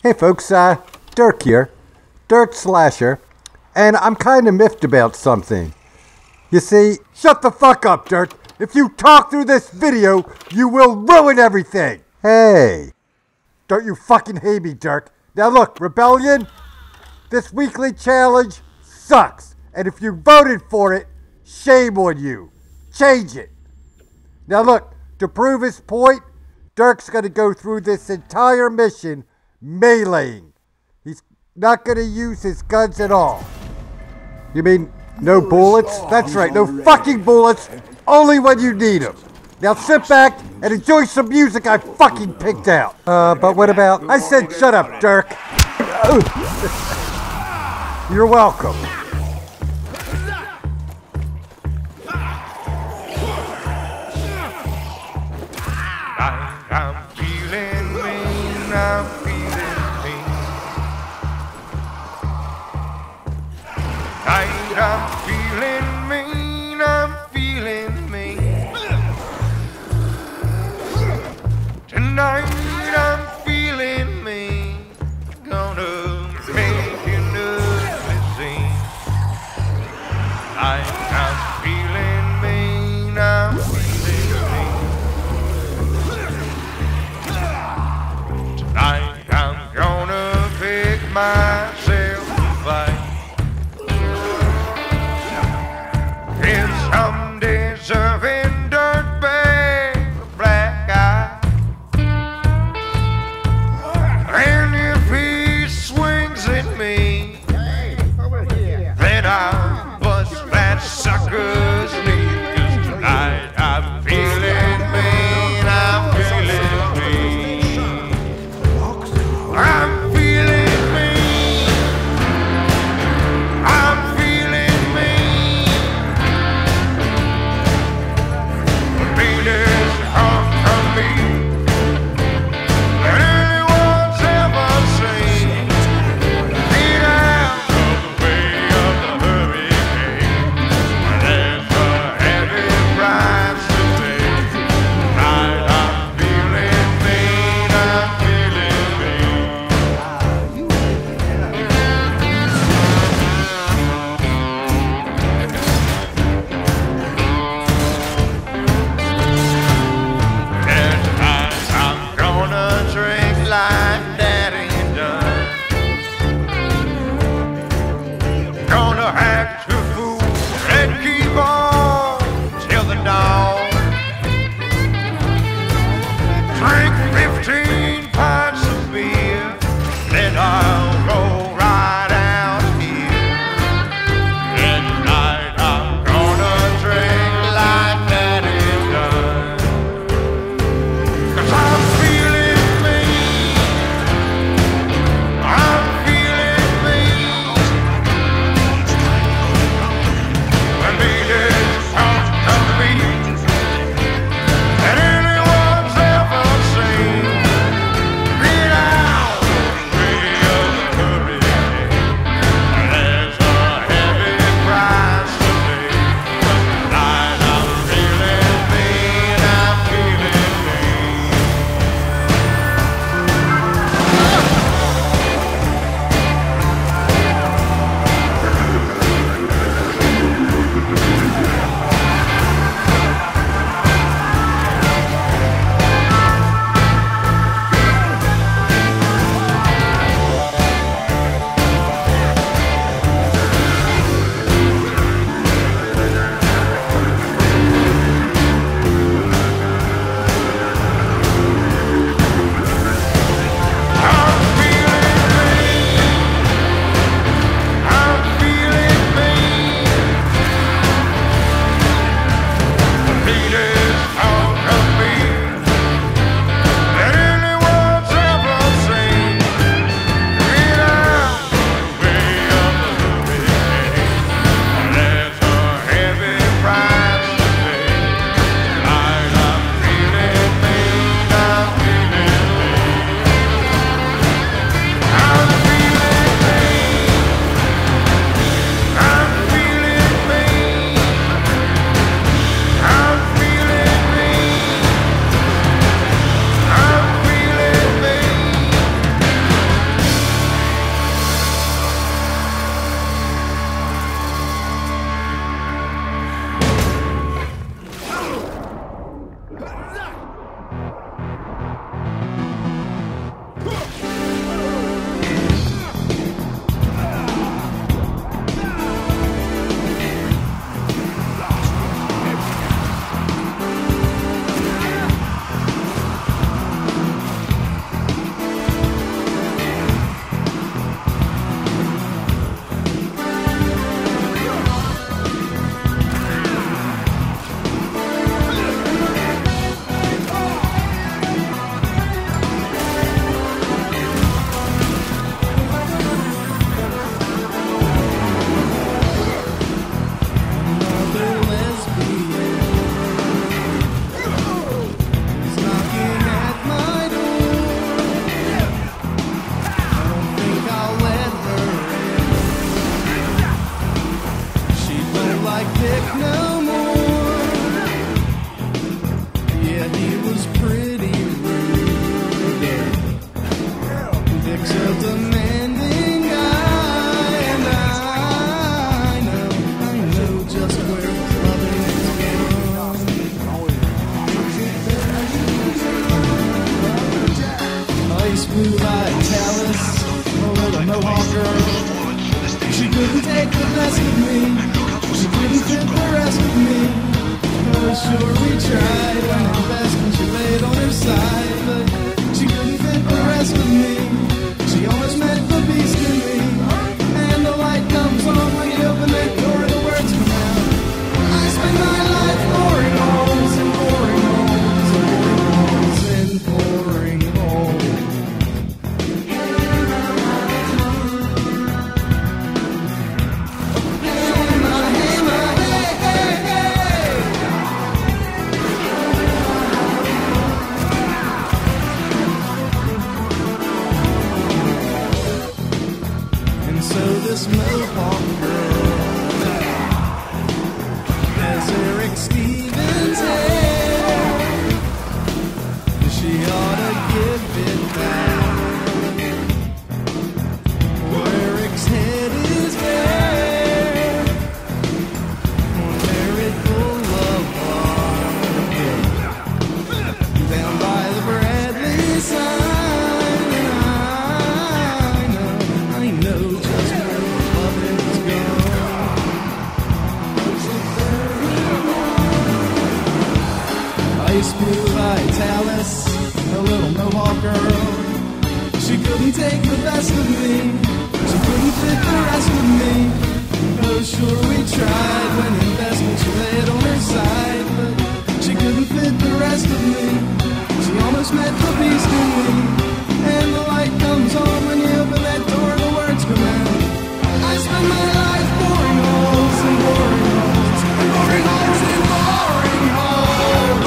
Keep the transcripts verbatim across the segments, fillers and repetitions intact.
Hey folks, uh, Dirk here, Dirk Slasher, and I'm kind of miffed about something. You see, shut the fuck up, Dirk. If you talk through this video, you will ruin everything. Hey, don't you fucking hate me, Dirk. Now look, Rebellion, this weekly challenge sucks. And if you voted for it, shame on you. Change it. Now look, to prove his point, Dirk's gonna go through this entire mission meleeing. He's not gonna use his guns at all. You mean no bullets? That's right, no fucking bullets, only when you need them. Now sit back and enjoy some music I fucking picked out. Uh, but what about... I said shut up, Dirk. You're welcome. I'm feeling mean, I'm feeling mean. Tonight I'm feeling mean, I'm feeling mean. Tonight I'm feeling mean, gonna make an ugly scene. Tonight I'm feeling mean, I'm feeling mean. Tonight I'm gonna pick myself a fight. It's some deserving dirtbag with black eye. And if he swings at me, then I'll bust that sucker's knee. 'Cause tonight I'm feeling mean, I'm feeling mean. I'm feeling mean. I'm feeling mean. Mean is come from me than anyone's ever seen. Get out of the way of the hurricane. There's a heavy price to pay. Tonight I'm feeling mean. I'm feeling mean. And tonight I'm gonna drink like Daddy done. Gonna act a fool and keep on till the dawn. Drink fifteen pints of beer, then I'll go right out here. And tonight I'm gonna drink like Daddy done. 'Cause I'm feeling mean. I'm feeling mean. When mean is come to me than anyone's ever seen. was pretty rude. Dick's a demanding guy, and I know, I know just where loving is gone. Ice blue Vitalis, a little mohawk girl. She couldn't take the best of me. She couldn't fit the rest of me. Oh, sure we tried when at best when she laid on her side, but she couldn't fit the rest of me. She almost met the beast in me. And the light comes on when you open that door and the words come out. I spend my life pouring holes and pouring holes and pouring holes and pouring holes. This mohawk girl has Eric Stevens' hair. She ought to give it back. Well, Eric's head is bare. Buried full of water down by the Bradley sign. And I know, I know just Ice blue Vitalis, a little mohawk girl. She couldn't take the best of me. She couldn't fit the rest of me. Oh, sure we tried when in best when she laid on her side, but she couldn't fit the rest of me. She almost met the beast in me. And the light comes on when you open that door and the words come out. I spend my life pouring holes and pouring holes and pouring holes and pouring holes.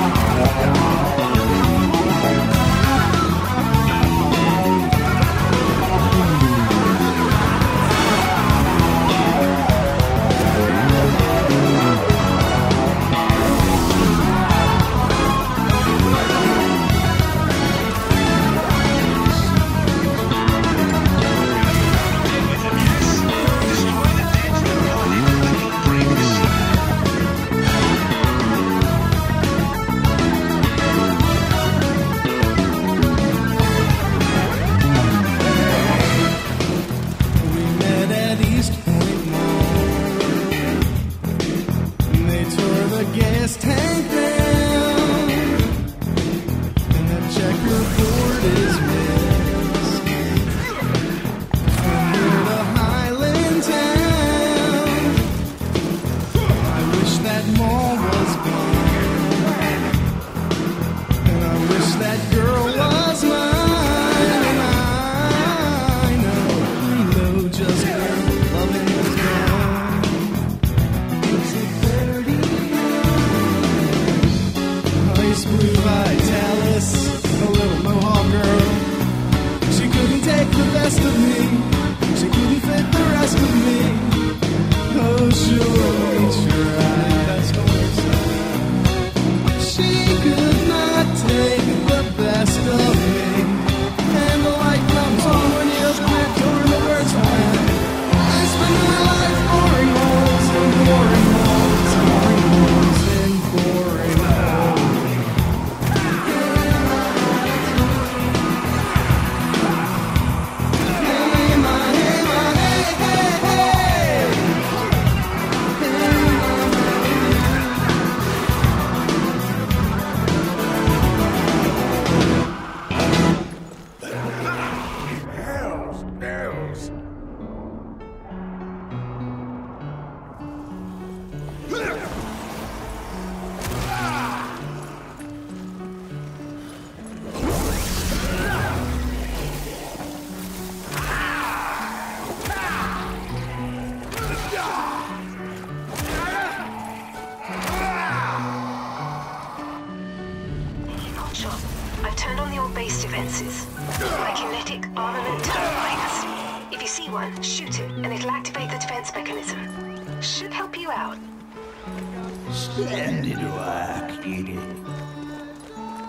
defenses, like kinetic armament turbines. If you see one, shoot it, and it'll activate the defense mechanism. Should help you out. Splendid work, Edie.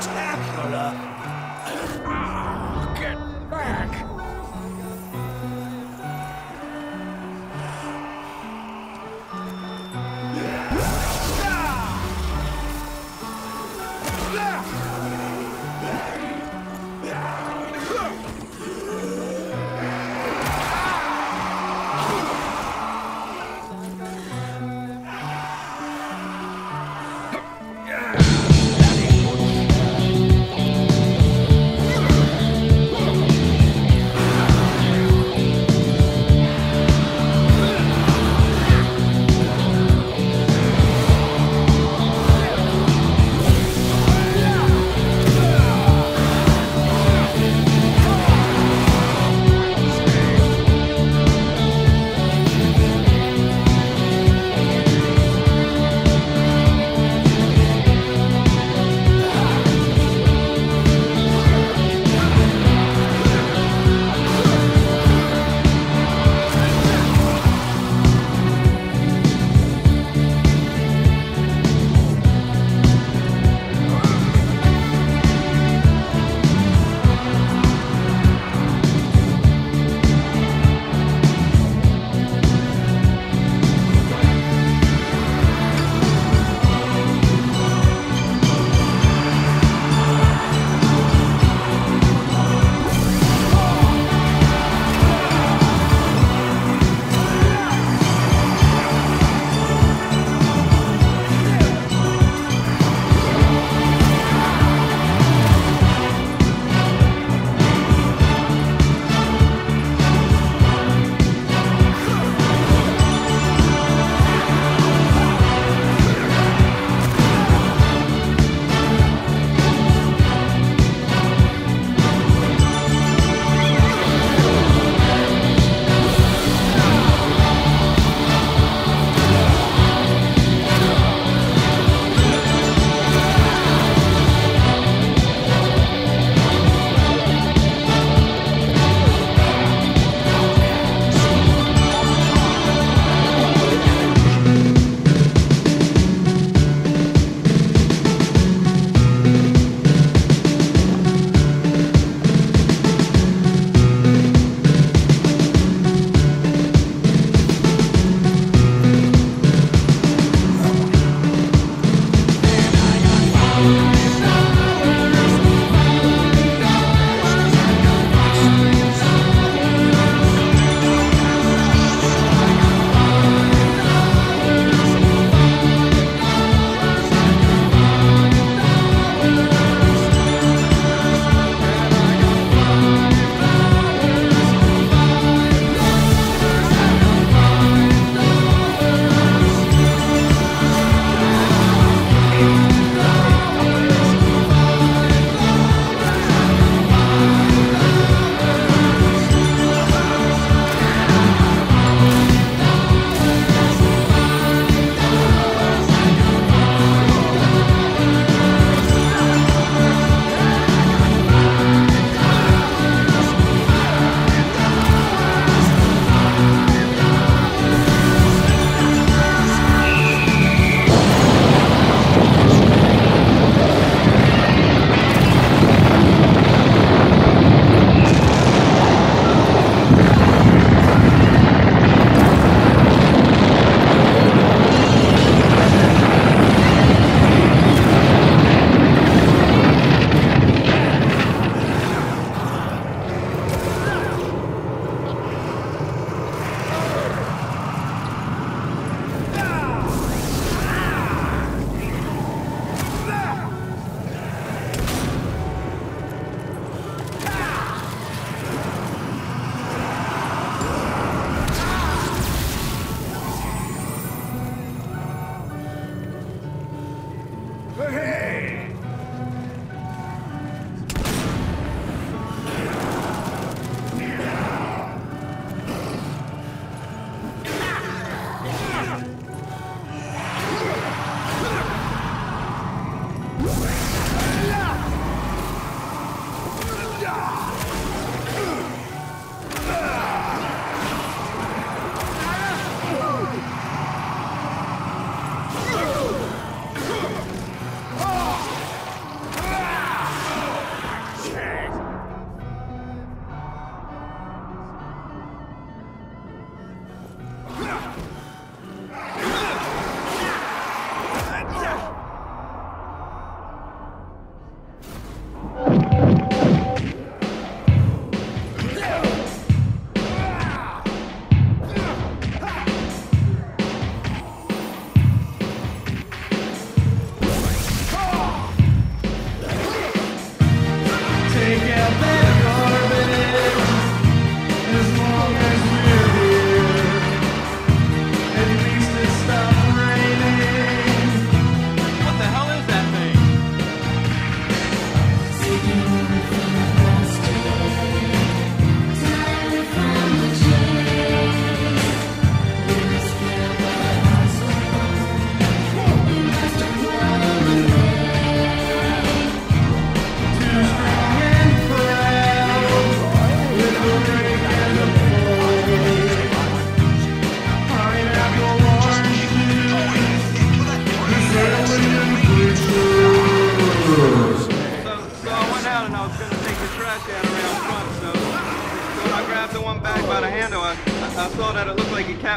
spectacular. Get back.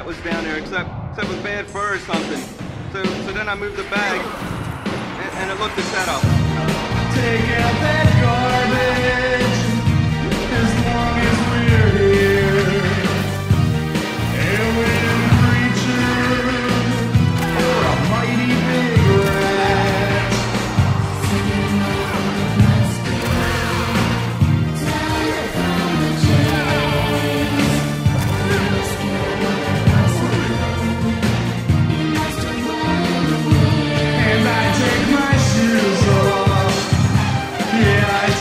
cat was down there, except except with bad fur or something. So so then I moved the bag, and, and it looked the setup. Take out that garbage as long as we're here. Alien creature or a mighty big rat. And I take my shoes off. Yeah, I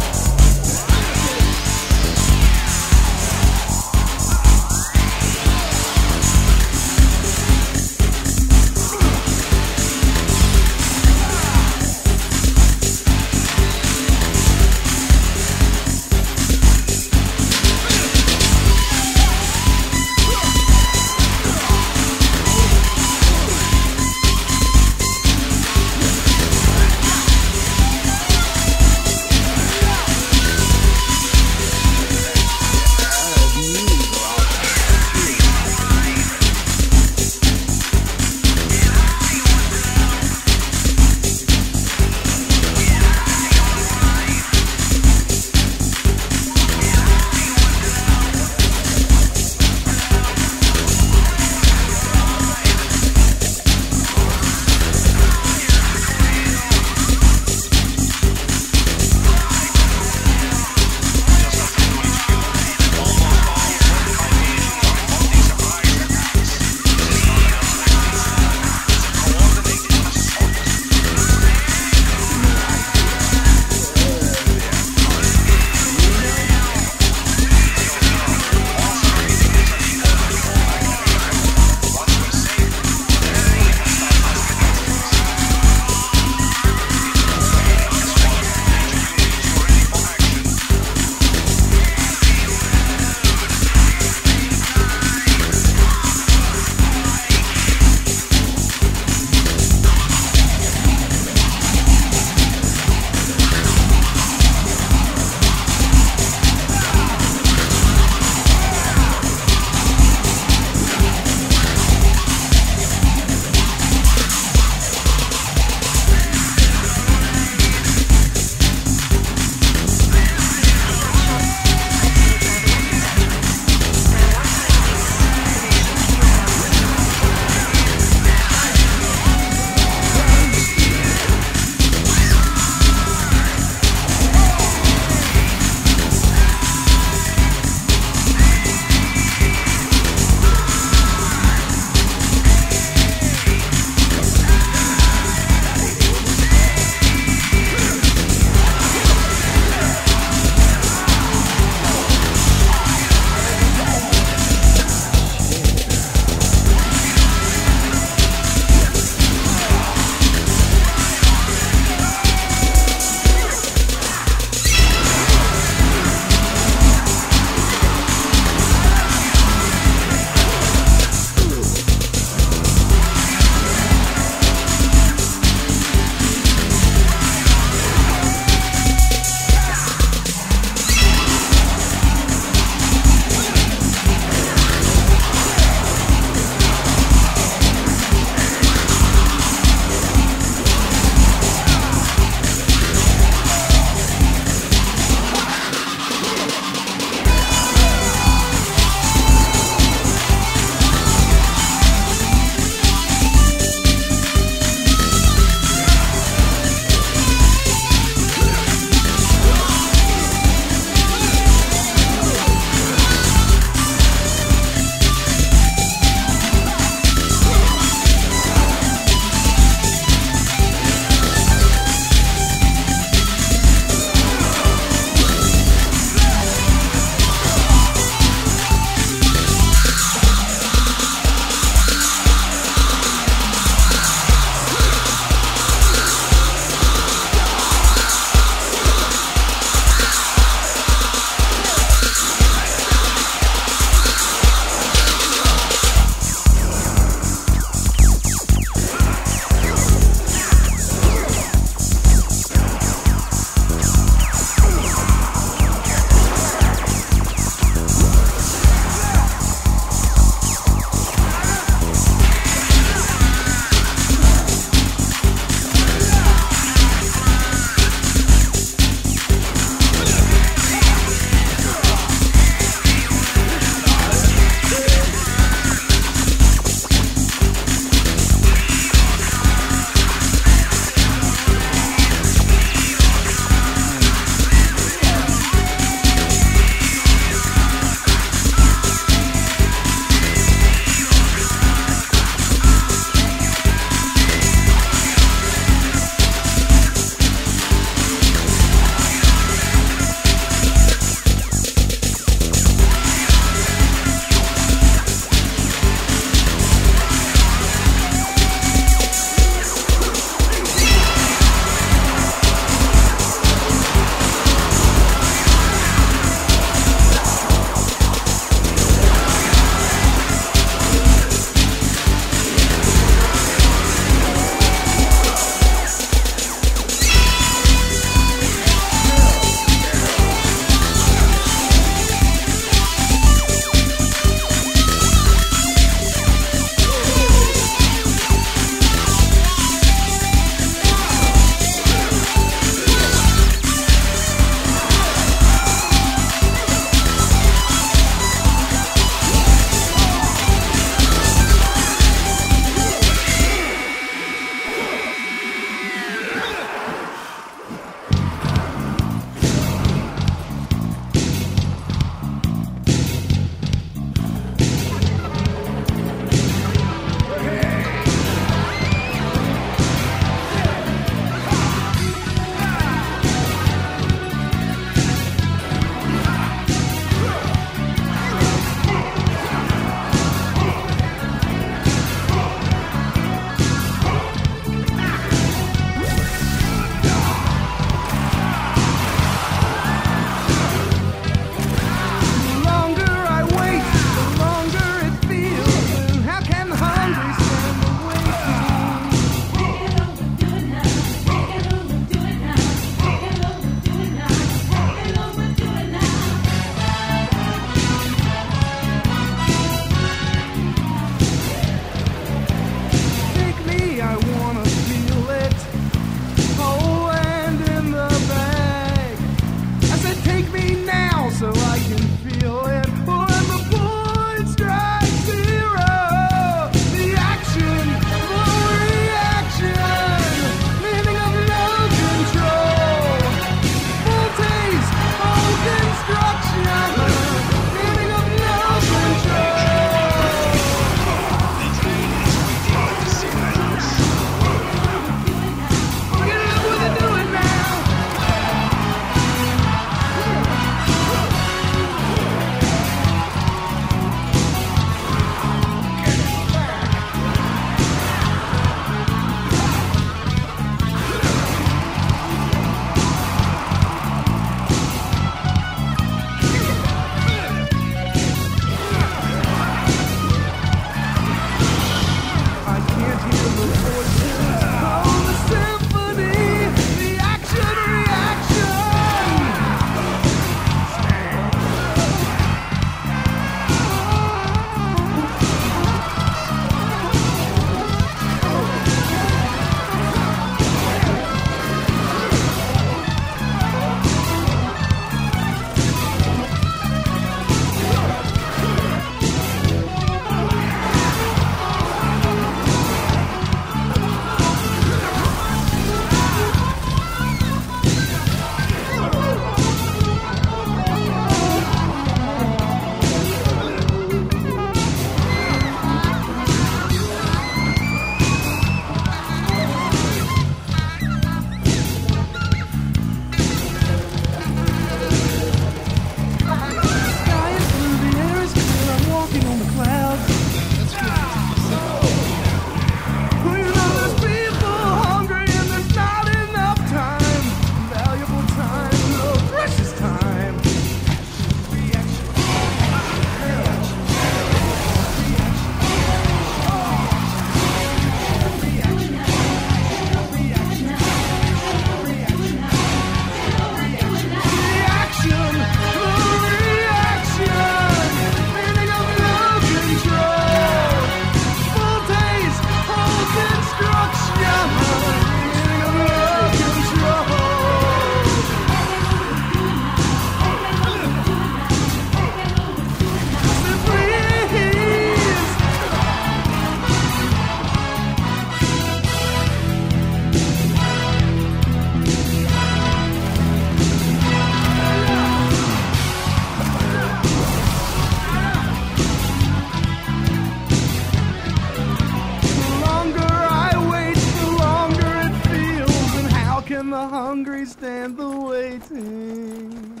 and the hungry stand the waiting.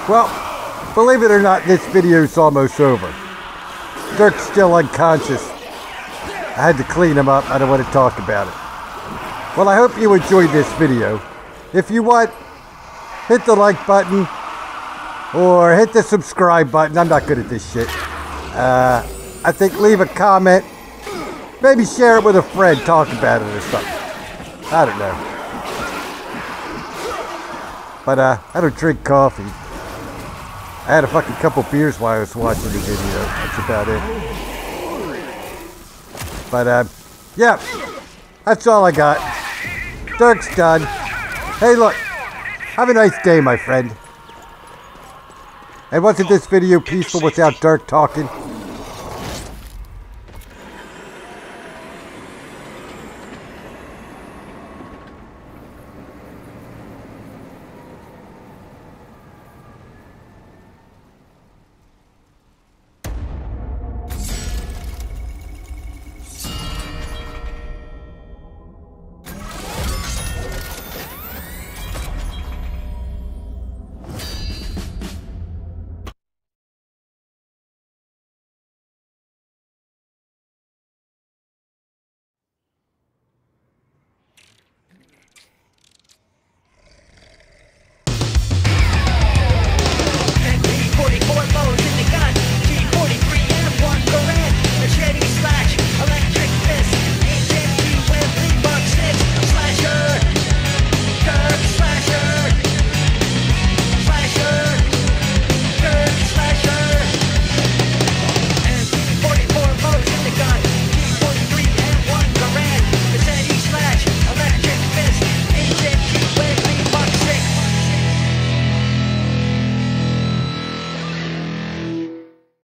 Well, believe it or not, this video's almost over. Dirk's still unconscious. I had to clean him up. I don't want to talk about it. Well, I hope you enjoyed this video. If you want, hit the like button or hit the subscribe button. I'm not good at this shit. Uh, I think leave a comment. Maybe share it with a friend. Talk about it or something. I don't know. But uh, I don't drink coffee. I had a fucking couple beers while I was watching the video. That's about it. But uh, yeah, that's all I got. Dirk's done. Hey, look. Have a nice day, my friend. And wasn't this video peaceful without Dirk talking?